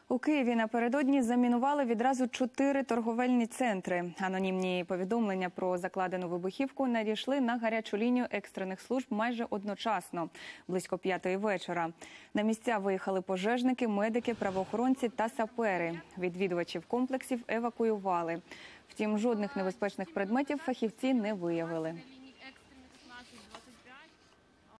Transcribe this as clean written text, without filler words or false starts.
У Києві напередодні замінували відразу 4 торговельні центри. Анонімні повідомлення про закладену вибухівку надійшли на гарячу лінію екстрених служб майже одночасно, близько 5-ї вечора. На місця виїхали пожежники, медики, правоохоронці та сапери. Відвідувачів комплексів евакуювали. Втім, жодних небезпечних предметів фахівці не виявили.